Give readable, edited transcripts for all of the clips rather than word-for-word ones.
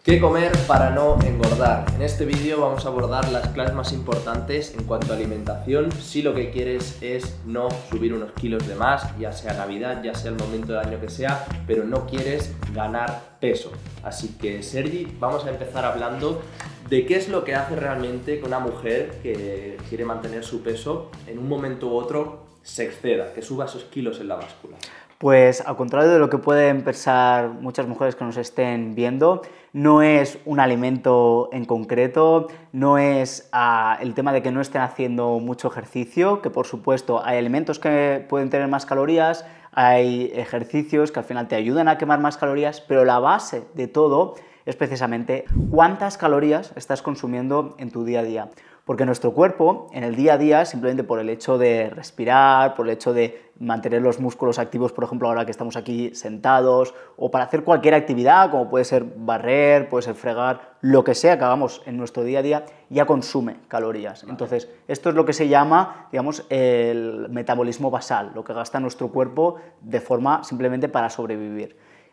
¿Qué comer para no engordar? En este vídeo vamos a abordar las claves más importantes en cuanto a alimentación si lo que quieres es no subir unos kilos de más, ya sea Navidad, ya sea el momento del año que sea, pero no quieres ganar peso. Así que, Sergi, vamos a empezar hablando de qué es lo que hace realmente que una mujer que quiere mantener su peso en un momento u otro se exceda, que suba esos kilos en la báscula. Pues al contrario de lo que pueden pensar muchas mujeres que nos estén viendo, no es un alimento en concreto, no es el tema de que no estén haciendo mucho ejercicio, que por supuesto hay alimentos que pueden tener más calorías, hay ejercicios que al final te ayudan a quemar más calorías, pero la base de todo es precisamente cuántas calorías estás consumiendo en tu día a día. Porque nuestro cuerpo, en el día a día, simplemente por el hecho de respirar, por el hecho de mantener los músculos activos, por ejemplo, ahora que estamos aquí sentados, o para hacer cualquier actividad, como puede ser barrer, puede ser fregar, lo que sea que hagamos en nuestro día a día, ya consume calorías. Entonces, esto es lo que se llama, digamos, el metabolismo basal, lo que gasta nuestro cuerpo de forma simplemente para sobrevivir.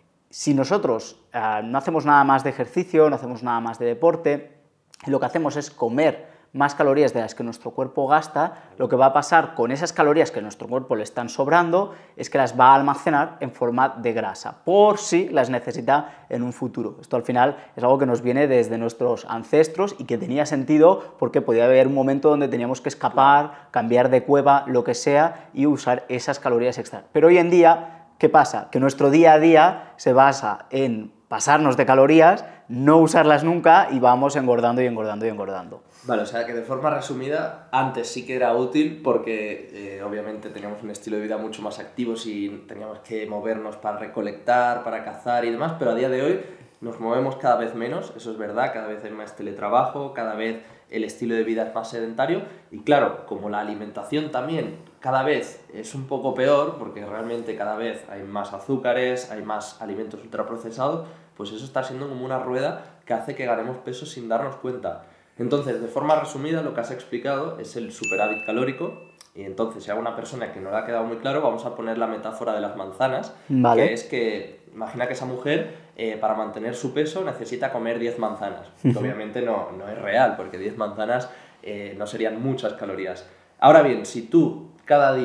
Si nosotros no hacemos nada más de ejercicio, no hacemos nada más de deporte, lo que hacemos es comer más calorías de las que nuestro cuerpo gasta, lo que va a pasar con esas calorías que a nuestro cuerpo le están sobrando es que las va a almacenar en forma de grasa, por si las necesita en un futuro. Esto al final es algo que nos viene desde nuestros ancestros y que tenía sentido porque podía haber un momento donde teníamos que escapar, cambiar de cueva, lo que sea, y usar esas calorías extra. Pero hoy en día, ¿qué pasa? Que nuestro día a día se basa en pasarnos de calorías, no usarlas nunca y vamos engordando y engordando y engordando. Vale, o sea que de forma resumida, antes sí que era útil porque obviamente teníamos un estilo de vida mucho más activo y teníamos que movernos para recolectar, para cazar y demás, pero a día de hoy nos movemos cada vez menos, eso es verdad, cada vez hay más teletrabajo, cada vez el estilo de vida es más sedentario y claro, como la alimentación también cada vez es un poco peor porque realmente cada vez hay más azúcares, hay más alimentos ultraprocesados, pues eso está siendo como una rueda que hace que ganemos peso sin darnos cuenta. Entonces, de forma resumida, lo que has explicado es el superávit calórico y entonces, si a una persona que no le ha quedado muy claro, vamos a poner la metáfora de las manzanas, Vale. que es que, imagina que esa mujer, para mantener su peso, necesita comer 10 manzanas, que obviamente no es real, porque 10 manzanas no serían muchas calorías. Ahora bien, si tú cada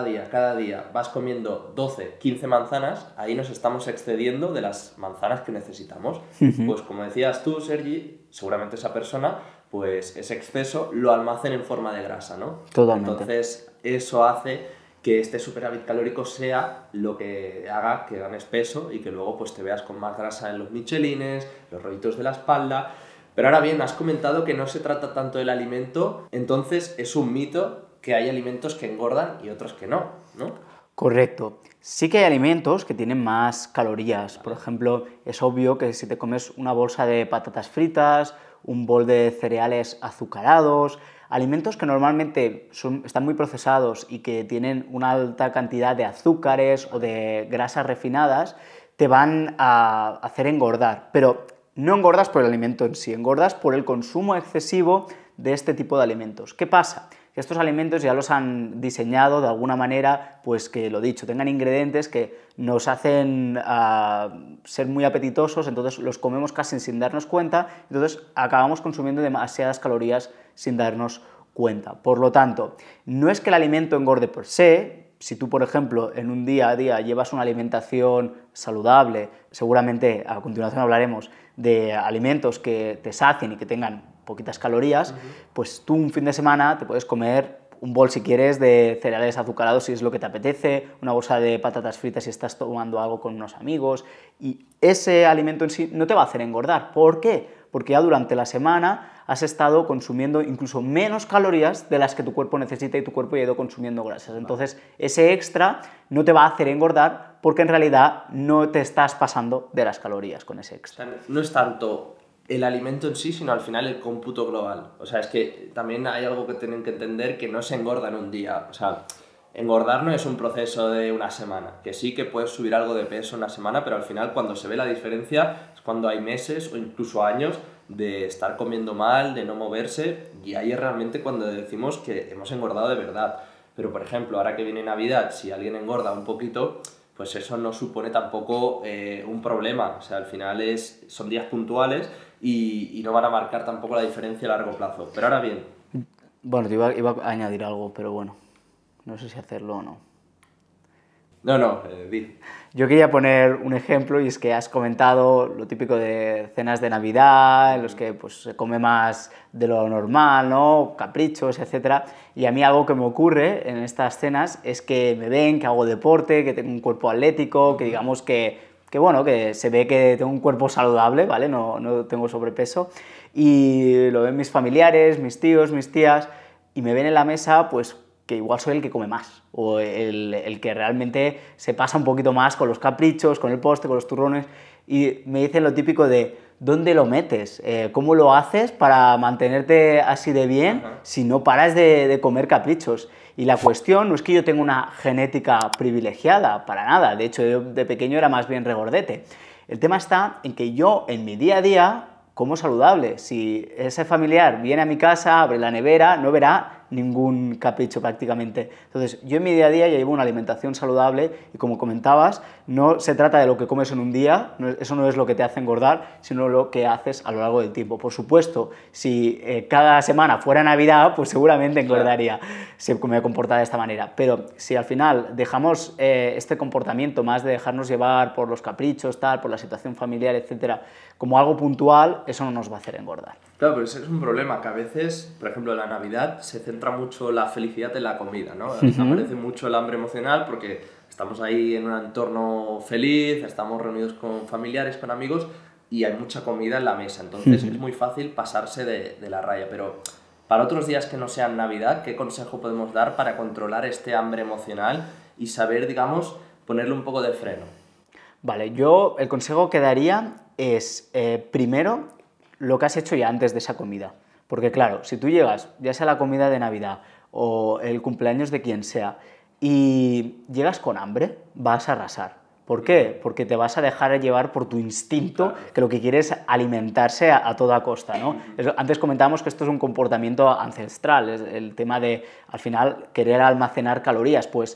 día vas comiendo 12, 15 manzanas, ahí nos estamos excediendo de las manzanas que necesitamos. Pues como decías tú, Sergi, seguramente esa persona, pues ese exceso lo almacena en forma de grasa, ¿no? Totalmente. Entonces, eso hace que este superávit calórico sea lo que haga que ganes peso y que luego pues te veas con más grasa en los michelines, los rollitos de la espalda. Pero ahora bien, has comentado que no se trata tanto del alimento, entonces es un mito que hay alimentos que engordan y otros que no, ¿no? Correcto. Sí que hay alimentos que tienen más calorías. Por ejemplo, es obvio que si te comes una bolsa de patatas fritas, un bol de cereales azucarados, alimentos que normalmente están muy procesados y que tienen una alta cantidad de azúcares o de grasas refinadas, te van a hacer engordar. Pero no engordas por el alimento en sí, engordas por el consumo excesivo de este tipo de alimentos. ¿Qué pasa? Que estos alimentos ya los han diseñado de alguna manera, pues que lo dicho, tengan ingredientes que nos hacen ser muy apetitosos, entonces los comemos casi sin darnos cuenta, entonces acabamos consumiendo demasiadas calorías sin darnos cuenta. Por lo tanto, no es que el alimento engorde per se. Si tú, por ejemplo, en un día a día llevas una alimentación saludable, seguramente a continuación hablaremos de alimentos que te sacien y que tengan poquitas calorías, pues tú un fin de semana te puedes comer un bol, si quieres, de cereales azucarados si es lo que te apetece, una bolsa de patatas fritas si estás tomando algo con unos amigos, y ese alimento en sí no te va a hacer engordar. ¿Por qué? Porque ya durante la semana has estado consumiendo incluso menos calorías de las que tu cuerpo necesita y tu cuerpo ya ha ido consumiendo grasas. Entonces, ese extra no te va a hacer engordar porque en realidad no te estás pasando de las calorías con ese extra. O sea, no es tanto el alimento en sí, sino al final el cómputo global. O sea, es que también hay algo que tienen que entender, que no se engorda en un día. O sea, engordar no es un proceso de una semana, que sí que puedes subir algo de peso en una semana, pero al final cuando se ve la diferencia es cuando hay meses o incluso años de estar comiendo mal, de no moverse, y ahí es realmente cuando decimos que hemos engordado de verdad. Pero por ejemplo, ahora que viene Navidad, si alguien engorda un poquito, pues eso no supone tampoco un problema. O sea, al final son días puntuales y no van a marcar tampoco la diferencia a largo plazo. Pero ahora bien... Bueno, te iba a añadir algo, pero bueno, no sé si hacerlo o no. No, di. Yo quería poner un ejemplo y es que has comentado lo típico de cenas de Navidad, en los que pues, se come más de lo normal, ¿no? Caprichos, etc. Y a mí algo que me ocurre en estas cenas es que me ven, que hago deporte, que tengo un cuerpo atlético, que digamos bueno, que se ve que tengo un cuerpo saludable, ¿vale? No tengo sobrepeso. Y lo ven mis familiares, mis tíos, mis tías, y me ven en la mesa, pues que igual soy el que come más, o el que realmente se pasa un poquito más con los caprichos, con el postre, con los turrones, y me dicen lo típico de ¿dónde lo metes? ¿Cómo lo haces para mantenerte así de bien si no paras de comer caprichos? Y la cuestión no es que yo tenga una genética privilegiada, para nada, de hecho yo de pequeño era más bien regordete. El tema está en que yo en mi día a día como saludable. Si ese familiar viene a mi casa, abre la nevera, no verá ningún capricho prácticamente. Entonces, yo en mi día a día ya llevo una alimentación saludable y como comentabas, no se trata de lo que comes en un día, eso no es lo que te hace engordar, sino lo que haces a lo largo del tiempo. Por supuesto, si cada semana fuera Navidad, pues seguramente engordaría si me comportara de esta manera. Pero si al final dejamos este comportamiento más de dejarnos llevar por los caprichos, tal, por la situación familiar, etcétera, como algo puntual, eso no nos va a hacer engordar. Claro, pero ese es un problema, que a veces, por ejemplo, en la Navidad se centra mucho la felicidad en la comida, ¿no? Aparece mucho el hambre emocional porque estamos ahí en un entorno feliz, estamos reunidos con familiares, con amigos y hay mucha comida en la mesa, entonces es muy fácil pasarse de la raya. Pero para otros días que no sean Navidad, ¿qué consejo podemos dar para controlar este hambre emocional y saber, digamos, ponerle un poco de freno? Vale, yo el consejo que daría es, primero, lo que has hecho ya antes de esa comida. Porque claro, si tú llegas, ya sea la comida de Navidad o el cumpleaños de quien sea, y llegas con hambre, vas a arrasar. ¿Por qué? Porque te vas a dejar llevar por tu instinto, que lo que quieres es alimentarse a toda costa, ¿no? Antes comentábamos que esto es un comportamiento ancestral, es el tema de, al final, querer almacenar calorías, pues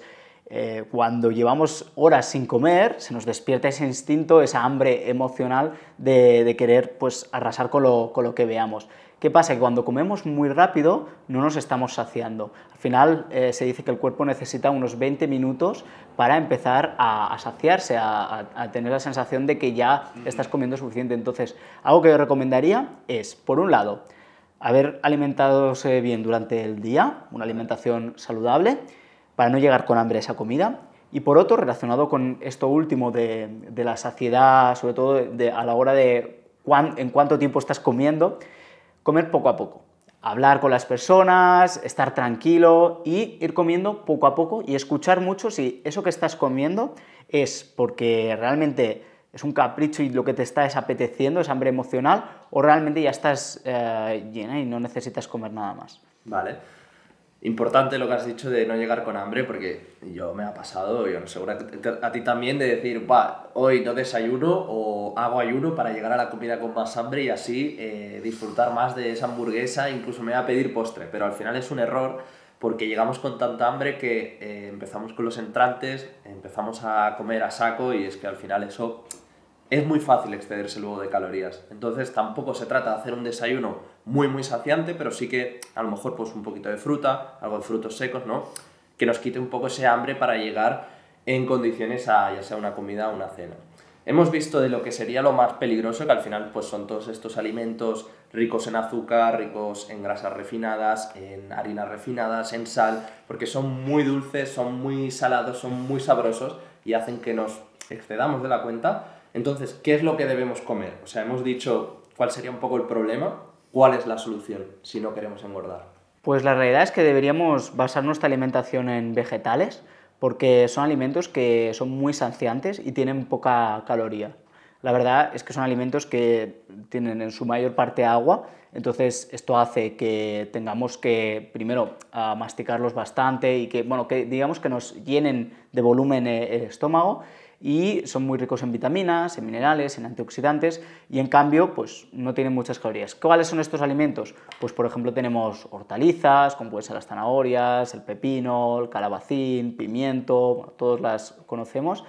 cuando llevamos horas sin comer, se nos despierta ese instinto, esa hambre emocional de querer pues, arrasar con lo que veamos. ¿Qué pasa? Que cuando comemos muy rápido no nos estamos saciando. Al final se dice que el cuerpo necesita unos 20 minutos para empezar a saciarse, a tener la sensación de que ya estás comiendo suficiente. Entonces, algo que yo recomendaría es, por un lado, haber alimentadose bien durante el día, una alimentación saludable, para no llegar con hambre a esa comida, y por otro, relacionado con esto último de la saciedad, sobre todo a la hora de en cuánto tiempo estás comiendo, comer poco a poco, hablar con las personas, estar tranquilo y ir comiendo poco a poco y escuchar mucho si eso que estás comiendo es porque realmente es un capricho y lo que te está apeteciendo, es hambre emocional, o realmente ya estás llena y no necesitas comer nada más. Vale. Importante lo que has dicho de no llegar con hambre, porque yo me ha pasado, yo no sé, a ti también, de decir, hoy no desayuno o hago ayuno para llegar a la comida con más hambre y así disfrutar más de esa hamburguesa, incluso me voy a pedir postre, pero al final es un error porque llegamos con tanta hambre que empezamos con los entrantes, empezamos a comer a saco y es que al final eso es muy fácil excederse luego de calorías. Entonces tampoco se trata de hacer un desayuno muy saciante, pero sí que a lo mejor pues un poquito de fruta, algo de frutos secos, ¿no? Que nos quite un poco ese hambre para llegar en condiciones a ya sea una comida o una cena. Hemos visto de lo que sería lo más peligroso, que al final pues son todos estos alimentos ricos en azúcar, ricos en grasas refinadas, en harinas refinadas, en sal, porque son muy dulces, son muy salados, son muy sabrosos y hacen que nos excedamos de la cuenta. Entonces, ¿qué es lo que debemos comer? O sea, hemos dicho cuál sería un poco el problema, ¿cuál es la solución si no queremos engordar? Pues la realidad es que deberíamos basar nuestra alimentación en vegetales, porque son alimentos que son muy saciantes y tienen poca caloría. La verdad es que son alimentos que tienen en su mayor parte agua, entonces esto hace que tengamos que primero masticarlos bastante y que, bueno, que digamos que nos llenen de volumen el estómago, y son muy ricos en vitaminas, en minerales, en antioxidantes y en cambio pues no tienen muchas calorías. ¿Cuáles son estos alimentos? Pues por ejemplo tenemos hortalizas, como pueden ser las zanahorias, el pepino, el calabacín, pimiento, bueno, todos las conocemos.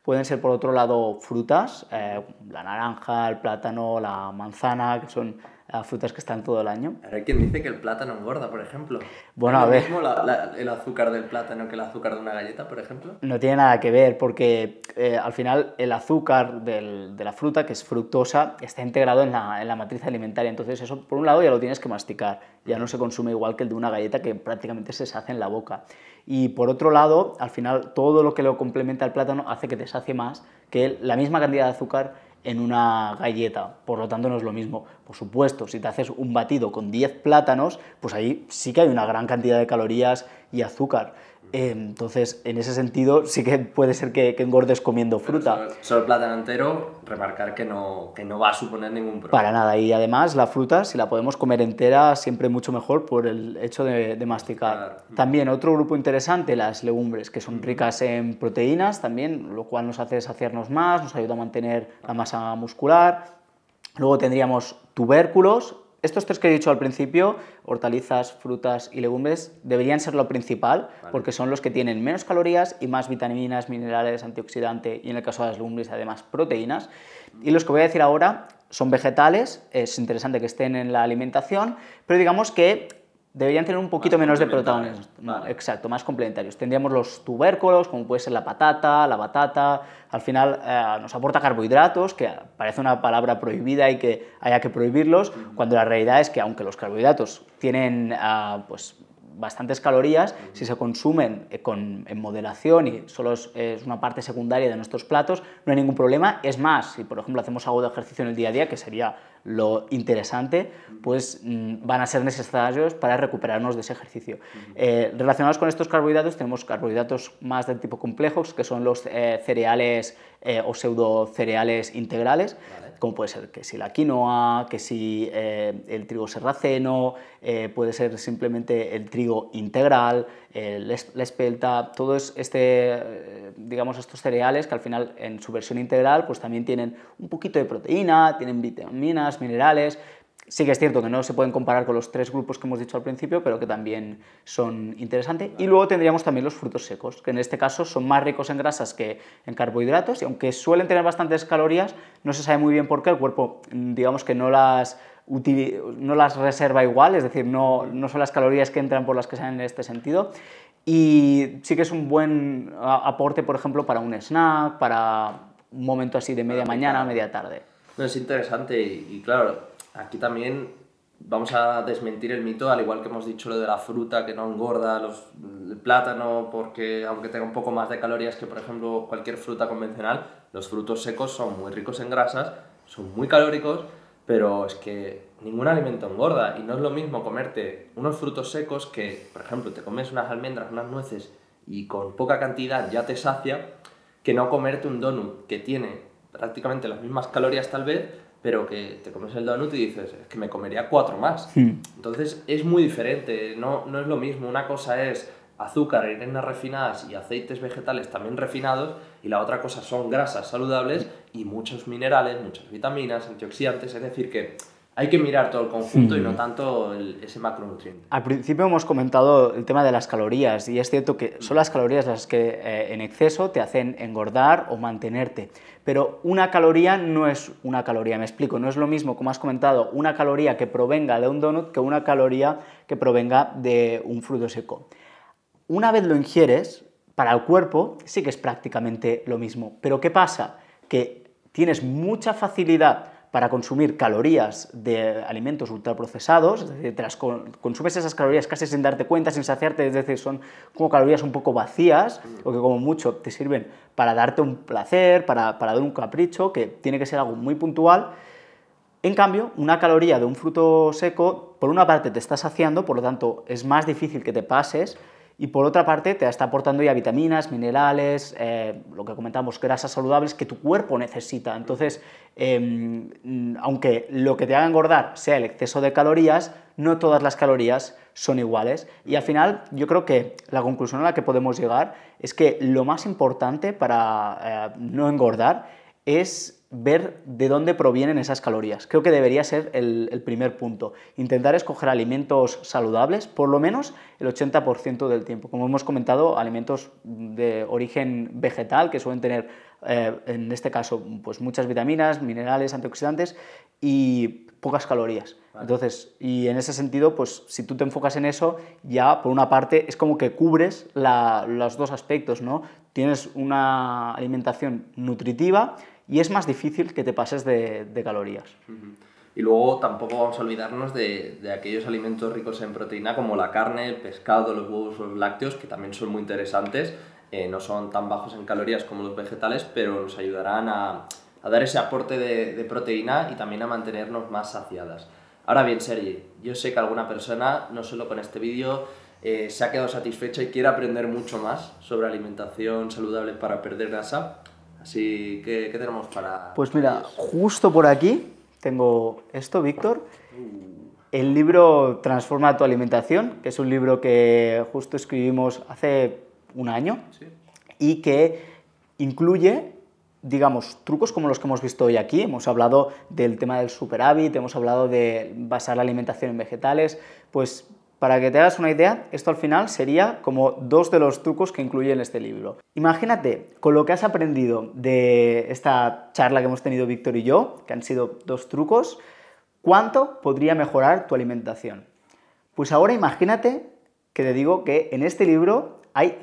Pueden ser, por otro lado, frutas, la naranja, el plátano, la manzana, que son frutas que están todo el año. Hay quien dice que el plátano engorda, por ejemplo. Bueno, ¿Es a lo ver, mismo el azúcar del plátano que el azúcar de una galleta, por ejemplo? no tiene nada que ver porque al final el azúcar de la fruta, que es fructosa, está integrado en la matriz alimentaria. Entonces eso, por un lado, ya lo tienes que masticar. Ya no se consume igual que el de una galleta, que prácticamente se deshace en la boca. Y por otro lado, al final, todo lo que lo complementa el plátano hace que te sacie más que la misma cantidad de azúcar en una galleta, por lo tanto no es lo mismo. Por supuesto, si te haces un batido con 10 plátanos, pues ahí sí que hay una gran cantidad de calorías y azúcar. Entonces, en ese sentido, sí que puede ser que engordes comiendo fruta. Solo el plátano entero, remarcar que no va a suponer ningún problema. Para nada, y además la fruta, si la podemos comer entera, siempre mucho mejor por el hecho de masticar. Claro. También otro grupo interesante, las legumbres, que son ricas en proteínas también, lo cual nos hace saciarnos más, nos ayuda a mantener la masa muscular. Luego tendríamos tubérculos. Estos tres que he dicho al principio, hortalizas, frutas y legumbres, deberían ser lo principal, porque son los que tienen menos calorías y más vitaminas, minerales, antioxidante y en el caso de las legumbres además proteínas. Y los que voy a decir ahora son vegetales, es interesante que estén en la alimentación, pero digamos que deberían tener un poquito menos de proteínas. Vale. Exacto, más complementarios. Tendríamos los tubérculos, como puede ser la patata, la batata. Al final nos aporta carbohidratos, que parece una palabra prohibida y que haya que prohibirlos, cuando la realidad es que aunque los carbohidratos tienen pues, bastantes calorías, si se consumen en moderación y solo es una parte secundaria de nuestros platos, no hay ningún problema. Es más, si por ejemplo hacemos algo de ejercicio en el día a día, que sería lo interesante, pues van a ser necesarios para recuperarnos de ese ejercicio. Relacionados con estos carbohidratos, tenemos carbohidratos más del tipo complejos, que son los cereales o pseudo cereales integrales, como puede ser que si la quinoa, que si el trigo sarraceno, puede ser simplemente el trigo integral, la espelta, todos digamos, estos cereales que al final en su versión integral pues también tienen un poquito de proteína, tienen vitaminas, minerales. Sí que es cierto que no se pueden comparar con los tres grupos que hemos dicho al principio, pero que también son interesantes. Y luego tendríamos también los frutos secos, que en este caso son más ricos en grasas que en carbohidratos, y aunque suelen tener bastantes calorías, no se sabe muy bien por qué el cuerpo, digamos que no las reserva igual, es decir, no son las calorías que entran por las que salen en este sentido. Y sí que es un buen aporte, por ejemplo, para un snack, para un momento así de media mañana, media tarde. No, es interesante y claro, aquí también vamos a desmentir el mito, al igual que hemos dicho lo de la fruta que no engorda, el plátano, porque aunque tenga un poco más de calorías que por ejemplo cualquier fruta convencional, los frutos secos son muy ricos en grasas, son muy calóricos, pero es que ningún alimento engorda y no es lo mismo comerte unos frutos secos que, por ejemplo, te comes unas almendras, unas nueces y con poca cantidad ya te sacia, que no comerte un donut que tiene prácticamente las mismas calorías tal vez, pero que te comes el donut y dices, es que me comería 4 más. Entonces es muy diferente, no es lo mismo. Una cosa es azúcar, harinas refinadas y aceites vegetales también refinados, y la otra cosa son grasas saludables y muchos minerales, muchas vitaminas, antioxidantes, es decir que hay que mirar todo el conjunto y no tanto ese macronutriente. Al principio hemos comentado el tema de las calorías y es cierto que son las calorías las que en exceso te hacen engordar o mantenerte, pero una caloría no es una caloría, me explico, no es lo mismo, como has comentado, una caloría que provenga de un donut que una caloría que provenga de un fruto seco. Una vez lo ingieres, para el cuerpo sí que es prácticamente lo mismo, pero ¿qué pasa? Que tienes mucha facilidad para consumir calorías de alimentos ultraprocesados, es decir, te las consumes esas calorías casi sin darte cuenta, sin saciarte, es decir, son como calorías un poco vacías, o que como mucho te sirven para darte un placer, para dar un capricho, que tiene que ser algo muy puntual. En cambio, una caloría de un fruto seco, por una parte te está saciando, por lo tanto es más difícil que te pases, y por otra parte te está aportando ya vitaminas, minerales, lo que comentamos, grasas saludables que tu cuerpo necesita. Entonces, aunque lo que te haga engordar sea el exceso de calorías, no todas las calorías son iguales. Y al final yo creo que la conclusión a la que podemos llegar es que lo más importante para no engordar es ver de dónde provienen esas calorías. Creo que debería ser el primer punto. Intentar escoger alimentos saludables, por lo menos el 80% del tiempo. Como hemos comentado, alimentos de origen vegetal, que suelen tener en este caso, pues muchas vitaminas, minerales, antioxidantes y pocas calorías. Vale. Entonces, y en ese sentido, pues si tú te enfocas en eso, ya por una parte es como que cubres los dos aspectos, ¿no? Tienes una alimentación nutritiva y es más difícil que te pases de calorías. Y luego tampoco vamos a olvidarnos de aquellos alimentos ricos en proteína como la carne, el pescado, los huevos o los lácteos, que también son muy interesantes. No son tan bajos en calorías como los vegetales, pero nos ayudarán a dar ese aporte de proteína y también a mantenernos más saciadas. Ahora bien, Sergi, yo sé que alguna persona, no solo con este vídeo, se ha quedado satisfecha y quiere aprender mucho más sobre alimentación saludable para perder grasa. Así que, ¿qué tenemos para...? Pues mira, justo por aquí tengo esto, Víctor. El libro Transforma tu alimentación, que es un libro que justo escribimos hace un año. ¿Sí? Y que incluye, digamos, trucos como los que hemos visto hoy aquí. Hemos hablado del tema del superávit, hemos hablado de basar la alimentación en vegetales. Pues para que te hagas una idea, esto al final sería como 2 de los trucos que incluye en este libro. Imagínate, con lo que has aprendido de esta charla que hemos tenido Víctor y yo, que han sido 2 trucos, ¿cuánto podría mejorar tu alimentación? Pues ahora imagínate que te digo que en este libro hay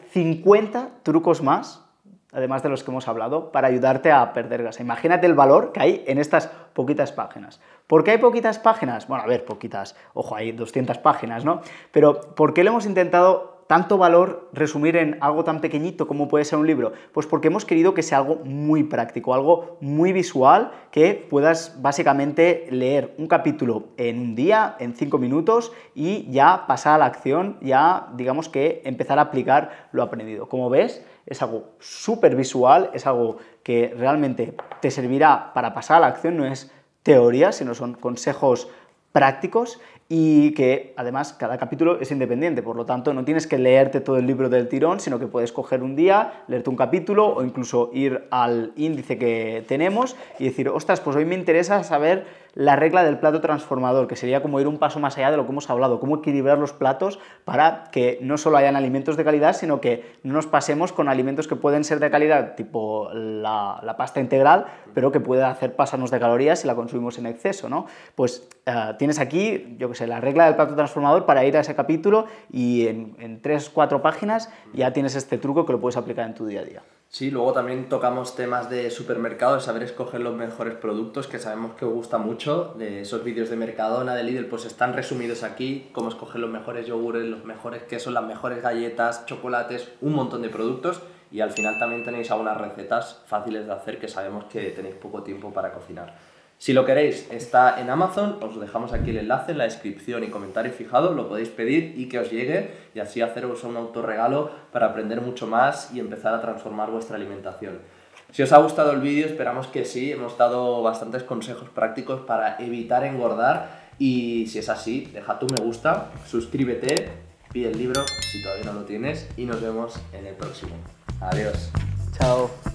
50 trucos más, además de los que hemos hablado, para ayudarte a perder grasa. Imagínate el valor que hay en estas poquitas páginas. ¿Por qué hay poquitas páginas? Bueno, a ver, poquitas, ojo, hay 200 páginas, ¿no? Pero ¿por qué le hemos intentado tanto valor resumir en algo tan pequeñito como puede ser un libro? Pues porque hemos querido que sea algo muy práctico, algo muy visual, que puedas básicamente leer un capítulo en un día, en 5 minutos, y ya pasar a la acción, ya digamos que empezar a aplicar lo aprendido. Como ves, es algo súper visual, es algo que realmente te servirá para pasar a la acción, no es teoría, sino son consejos prácticos y que además cada capítulo es independiente, por lo tanto no tienes que leerte todo el libro del tirón, sino que puedes coger un día, leerte un capítulo o incluso ir al índice que tenemos y decir, ostras, pues hoy me interesa saber la regla del plato transformador, que sería como ir un paso más allá de lo que hemos hablado, cómo equilibrar los platos para que no solo hayan alimentos de calidad, sino que no nos pasemos con alimentos que pueden ser de calidad, tipo la pasta integral, pero que puede hacer pasarnos de calorías si la consumimos en exceso, ¿no? Pues tienes aquí, yo que sé, la regla del plato transformador para ir a ese capítulo y en 3-4 páginas ya tienes este truco que lo puedes aplicar en tu día a día. Sí, luego también tocamos temas de supermercado, de saber escoger los mejores productos, que sabemos que os gusta mucho. De esos vídeos de Mercadona, de Lidl, pues están resumidos aquí, cómo escoger los mejores yogures, los mejores quesos, las mejores galletas, chocolates, un montón de productos. Y al final también tenéis algunas recetas fáciles de hacer, que sabemos que tenéis poco tiempo para cocinar. Si lo queréis, está en Amazon, os dejamos aquí el enlace en la descripción y comentario fijado, lo podéis pedir y que os llegue y así haceros un autorregalo para aprender mucho más y empezar a transformar vuestra alimentación. Si os ha gustado el vídeo, esperamos que sí, hemos dado bastantes consejos prácticos para evitar engordar y si es así, deja tu me gusta, suscríbete, pide el libro si todavía no lo tienes y nos vemos en el próximo. Adiós. Chao.